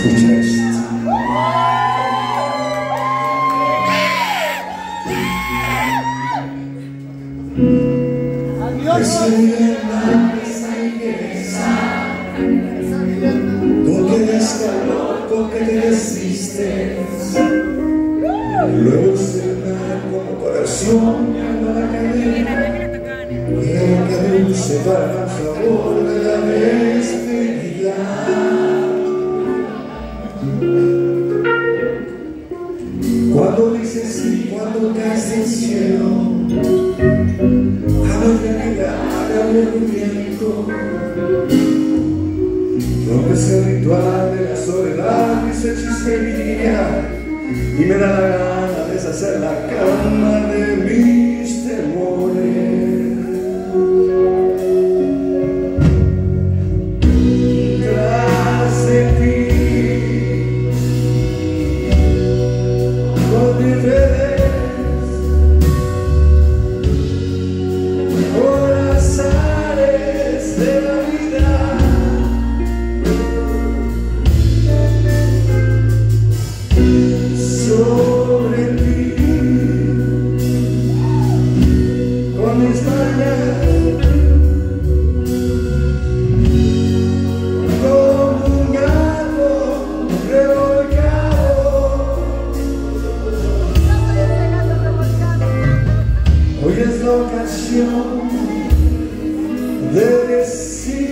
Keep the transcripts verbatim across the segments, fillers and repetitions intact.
Escucha esto. Porque eres tan loco que te desvistes, luego cenar como corazón anda la cadena y la boca dulce para el sabor de la despedida. Cuando dices sí, cuando caes del cielo, hablas de negar de aburrimiento, rompes el ritual de la soledad que se chispería y me da la gana de deshacer la cama de mis temores. Tras de ti, con mis redes, por azares de la vida, sobre ti, con mis mañas, como un gato revolcado. Hoy es la ocasión de decir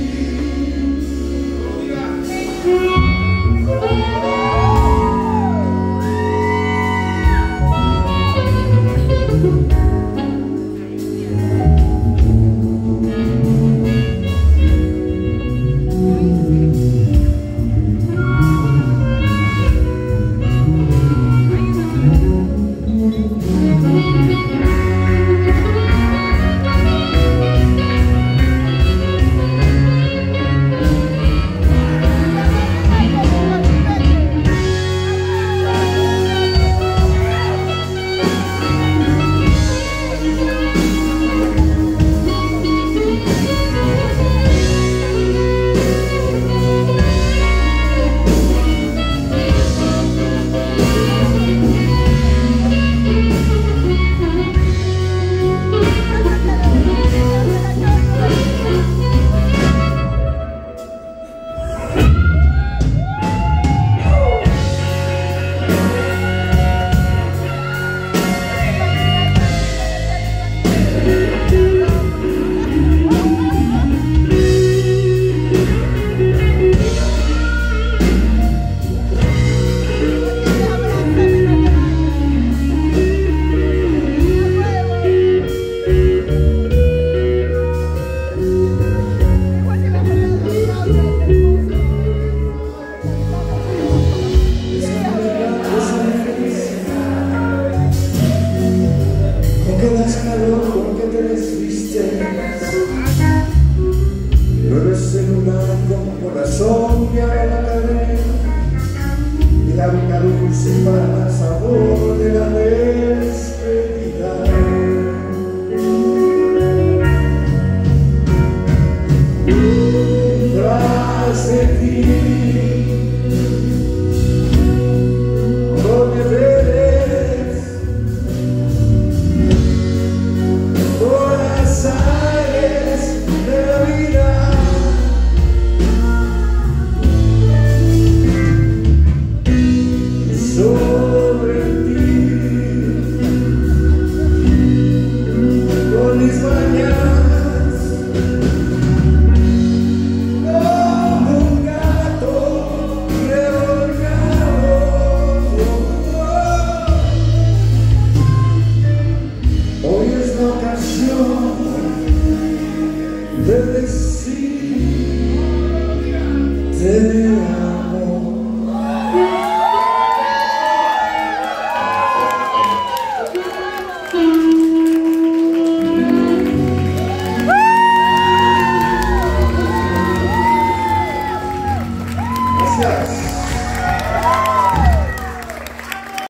das calor porque te desvistes, llueve celular como corazón y ahora la cadena y la boca dulce para el sabor de la ley.